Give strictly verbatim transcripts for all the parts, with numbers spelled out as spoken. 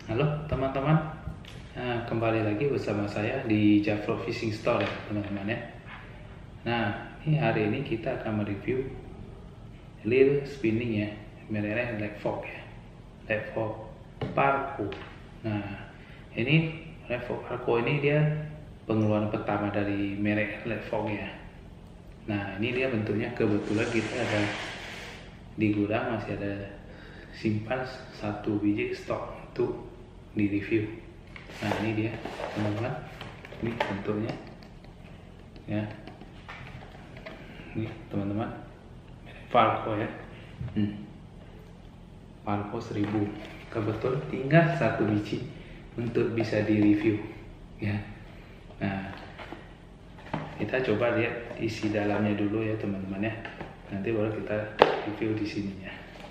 Halo teman-teman, nah, kembali lagi bersama saya di Javro Fishing Store ya teman-teman ya. Nah, ini hari ini kita akan mereview lure spinning ya, mereknya Levok ya, Levok Parco. Nah, ini Levok Parco ini dia pengeluaran pertama dari merek Levok ya. Nah, ini dia bentuknya, kebetulan kita ada di gudang masih ada simpan satu biji stok untuk di review. Nah, ini dia teman-teman, ini bentuknya ya, ini teman-teman, Parco ya, hmm. Parco seribu, kebetulan tinggal satu biji untuk bisa di review ya. Nah, kita coba lihat isi dalamnya dulu ya teman-teman ya, nanti baru kita review di sininya.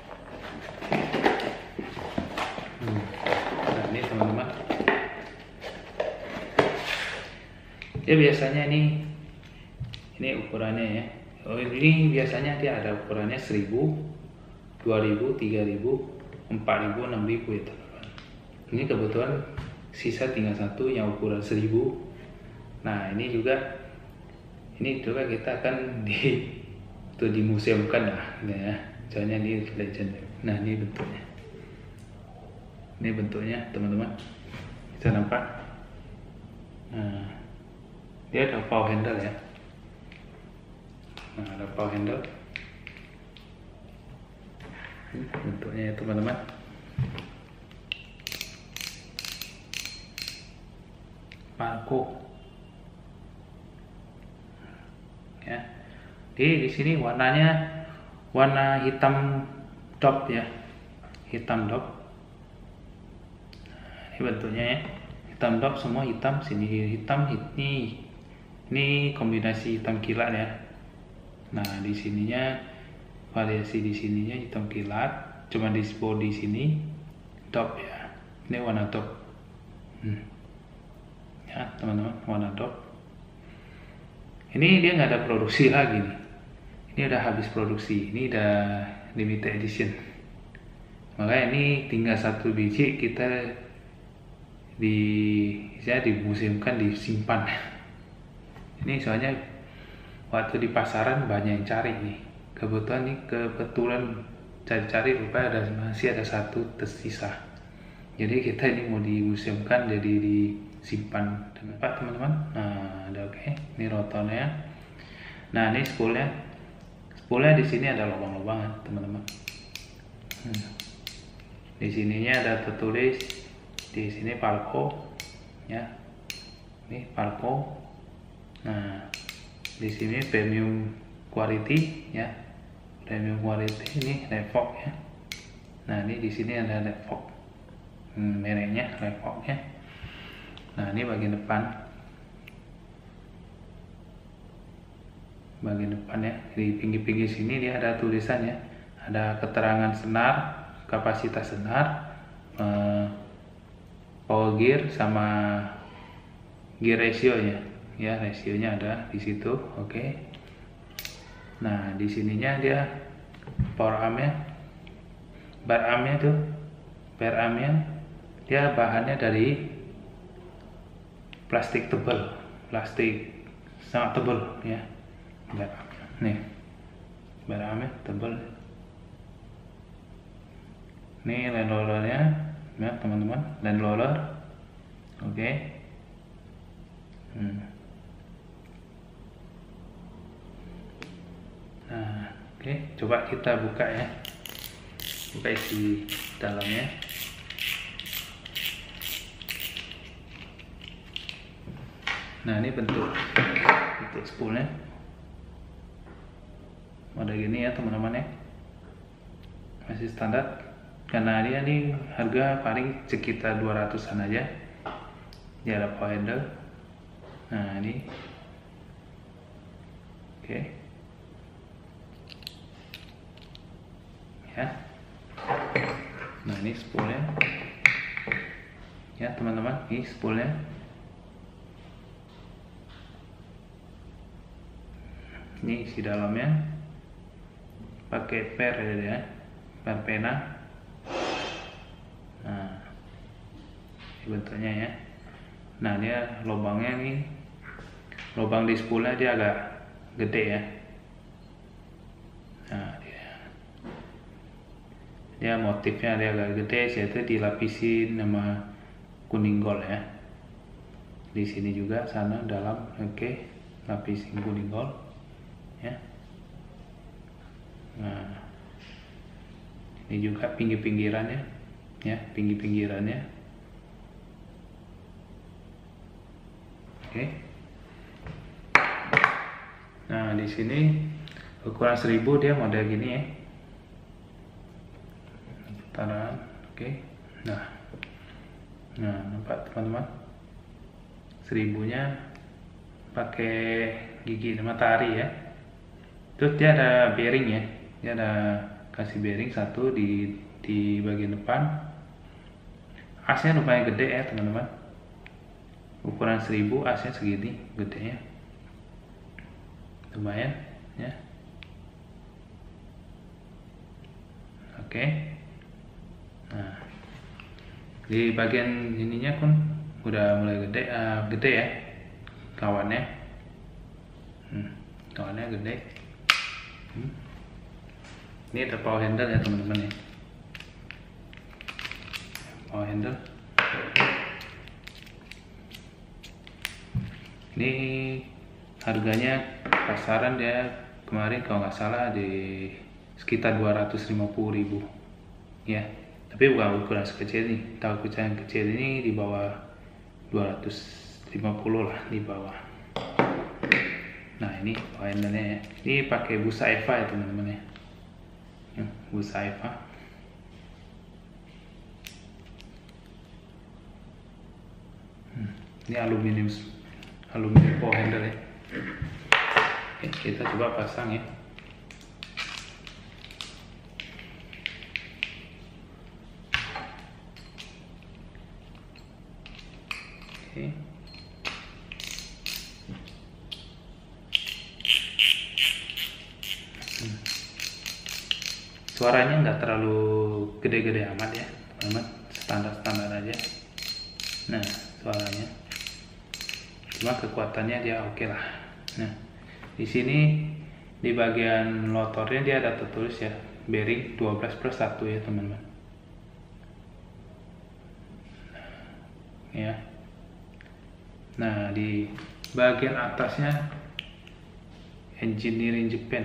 hmm. Nah, ini teman-teman, ya biasanya ini ini ukurannya ya. Oh, ini biasanya dia ada ukurannya seribu, dua ribu, tiga ribu, empat ribu, enam ribu ya teman-teman. Ini kebetulan sisa tinggal satu yang ukuran seribu. Nah, ini juga ini juga kita akan di untuk dimuseumkan lah ya. Soalnya ini legend. Nah, ini bentuknya. Ini bentuknya teman-teman, bisa nampak. Nah, dia ada paw handle ya. Nah, ada paw handle. Ini bentuknya ya teman-teman. Parco. Ya. Di di sini warnanya warna hitam top ya. Hitam top. Ini bentuknya ya. Hitam top, semua hitam, sini hitam, ini ini kombinasi hitam kilat ya. Nah, di sininya variasi di sininya hitam kilat, cuma di body sini top ya. Ini warna top. Hmm. Ya teman-teman, warna top. Ini dia nggak ada produksi lagi nih. Ini udah habis produksi. Ini udah limited edition. Makanya ini tinggal satu biji, kita di saya dimuseumkan, disimpan. Ini soalnya waktu di pasaran banyak yang cari nih. Kebetulan nih kebetulan cari-cari rupanya ada masih ada satu tersisa. Jadi kita ini mau dimuseumkan, jadi disimpan dengan Pak teman-teman. Nah, ada oke. Okay. Ini rotornya. Nah, ini spoolnya. Spoolnya di sini ada lubang-lubangan teman-teman. Hmm. Di sininya ada tertulis di sini Parco ya. Ini Parco. Nah, di sini premium quality ya, premium quality. Ini Levok ya. Nah, ini di sini ada Levok, hmm, mereknya Levok ya. Nah, ini bagian depan, bagian depan ya. Di pinggir-pinggir sini dia ada tulisannya, ada keterangan senar, kapasitas senar, eh, power gear sama gear ratio ya. Ya, rasionya ada di situ. Oke. Okay. Nah, di sininya dia power armnya, bar armnya tuh, bar armnya dia bahannya dari plastik tebal, plastik sangat tebal ya. Bar armnya. Nih, bar armnya tebal. Nih land rollernya, ya teman-teman, land roller. Oke. Okay. Hmm. Nah, oke, okay. Coba kita buka ya, buka isi dalamnya. Nah, ini bentuk bentuk spoolnya, ada gini ya teman-teman ya, masih standar. Karena dia nih harga paling sekitar dua ratusan aja. Dia ada power handle. Nah, ini oke. Okay. Ya. Nah, ini spoolnya ya teman-teman, ini spoolnya. Ini isi dalamnya, pakai per ya, per pena. Nah, bentuknya ya. Nah dia lubangnya nih, lubang di spoolnya dia agak gede ya. Nah dia, dia motifnya dia agak gede, yaitu dilapisin sama kuning gold ya. Di sini juga, sana dalam, oke, okay. Lapisin kuning gold ya. Nah ini juga pinggir-pinggirannya ya, pinggir-pinggirannya. Oke. Nah di sini ukuran seribu dia model gini ya. Putaran, oke. Nah, nah nampak teman-teman, seribunya pakai gigi matahari ya. Terus dia ada bearing ya, dia ada kasih bearing satu di di bagian depan. Asnya lumayan gede ya teman-teman. Ukuran seribu, asnya segini gedenya, lumayan ya. Oke. Nah di bagian ininya pun udah mulai gede, uh, gede ya kawannya. hmm, kawannya gede. hmm. Ini ada power handle ya teman-teman ya, power handle. Ini harganya pasaran dia kemarin kalau nggak salah di sekitar dua ratus lima puluh ribu ya, tapi bukan ukuran sekecil ini. Tahu ukuran kecil ini di bawah dua ratus lima puluh lah, di bawah. Nah ini power handle-nya ya, ini pakai busa Eva ya teman-teman ya, ya busa Eva. hmm, ini aluminium aluminium power handle ya. Oke, kita coba pasang ya. Oke. Hmm. Suaranya nggak terlalu gede-gede amat ya teman-teman, standar-standar aja. Nah suaranya, cuma kekuatannya dia oke okay lah. Nah di sini di bagian rotornya dia ada tertulis ya, bearing dua belas plus satu ya teman-teman ya. Nah di bagian atasnya Engineering Japan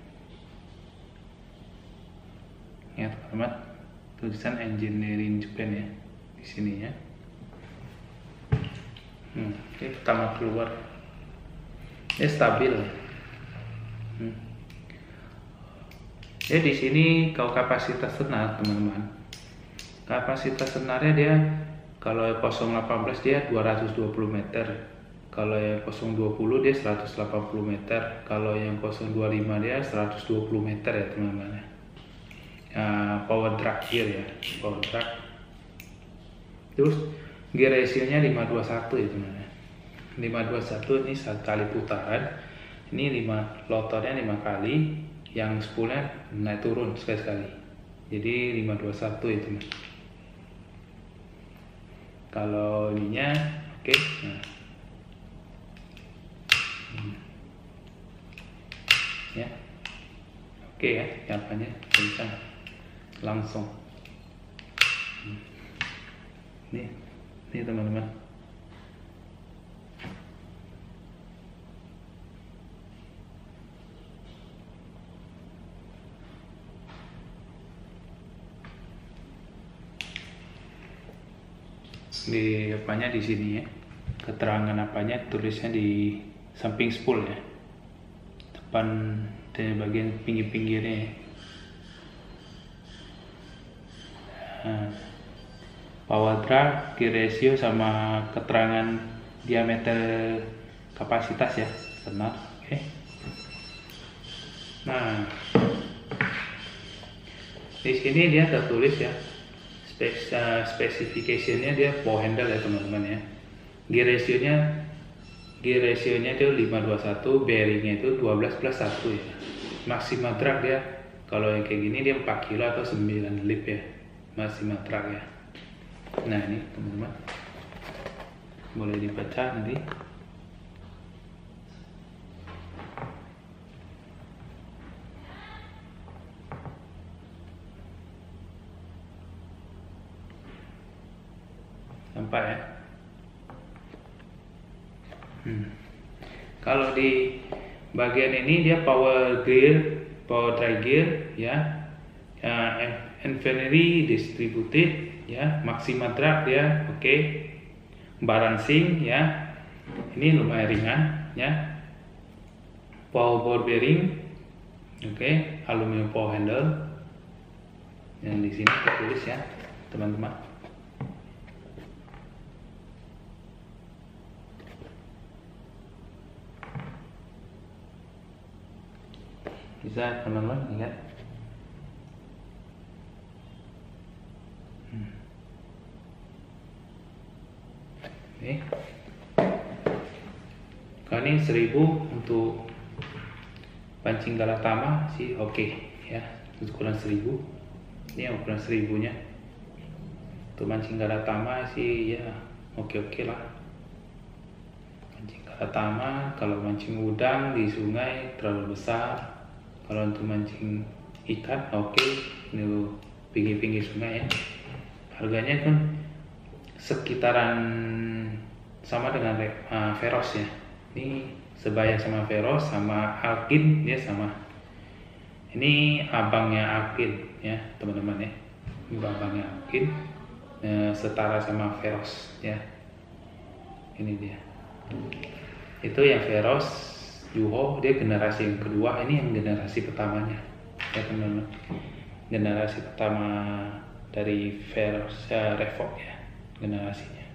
ya teman-teman, tulisan Engineering Japan ya di sini ya. Hmm, ini pertama keluar, ini stabil. Hmm. Ya di sini kalau kapasitas senar teman-teman, kapasitas senarnya dia kalau nol delapan belas dia dua ratus dua puluh meter, kalau yang nol dua puluh dia seratus delapan puluh meter, kalau yang nol dua puluh lima dia seratus dua puluh meter ya teman-teman. Uh, power drag gear ya, power drag. Terus gear ratio-nya lima dua satu ya teman-teman. lima dua satu ini sekali putaran. Ini lima lotornya lima kali, yang spoolnya naik turun sekali-sekali. Jadi lima dua satu ya teman. Kalau ininya oke. Okay. Nah. Hmm. Ya. Oke okay, ya, nyapanya bisa langsung. Hmm. Nih, nih teman-teman. Di apanya di sini ya, keterangan apanya tulisnya di samping spool ya, depan dan bagian pinggir-pinggirnya ya. Nah, power drag, gear ratio sama keterangan diameter kapasitas ya, senar. Oke. Okay. Nah, di sini dia tertulis ya, spesifikasinya dia power handle ya teman-teman ya. Gear ratio-nya gear ratio-nya itu lima dua satu, bearingnya itu dua belas plus satu ya. Maksimal drag dia kalau yang kayak gini dia empat kilo atau sembilan lip ya, maksimal drag ya. Nah ini teman-teman, boleh dibaca nanti. Nampak ya. Hmm. Kalau di bagian ini dia power gear, power dry gear ya, uh, infinity distributed ya, maxima drag ya, oke, okay. Balancing ya, ini lumayan ringan ya, power ball bearing, oke, okay. Aluminium power handle, yang di sini tertulis ya teman-teman. Bisa teman-teman lihat. Hmm. Oke. Kalau ini seribu untuk pancing Galatama sih oke okay, ya, ukuran seribu. Ini ukuran seribunya. Untuk pancing Galatama sih ya oke-oke okay lah. Pancing Galatama, kalau mancing udang di sungai terlalu besar. Kalau untuk mancing ikan oke, okay. Ini pinggir-pinggir sungai ya. Harganya kan sekitaran sama dengan uh, Veros ya. Ini sebaya sama Veros, sama Alkin ya sama. Ini abangnya Alkin ya teman-teman ya. Ini abangnya Alkin, uh, setara sama Veros ya. Ini dia. Itu yang Veros Yuho, dia generasi yang kedua, ini yang generasi pertamanya ya teman-teman, generasi pertama dari Veros ya, Revolt ya generasinya.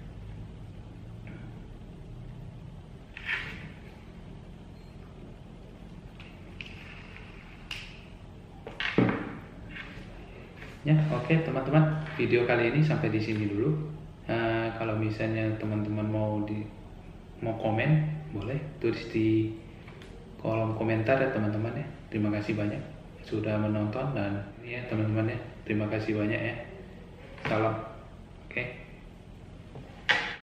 Ya oke okay, teman-teman, video kali ini sampai di sini dulu. Uh, kalau misalnya teman-teman mau di mau komen, boleh tulis di kolom komentar ya teman-teman ya. Terima kasih banyak sudah menonton, dan ya teman-teman ya, terima kasih banyak ya. Salam. Oke. Okay.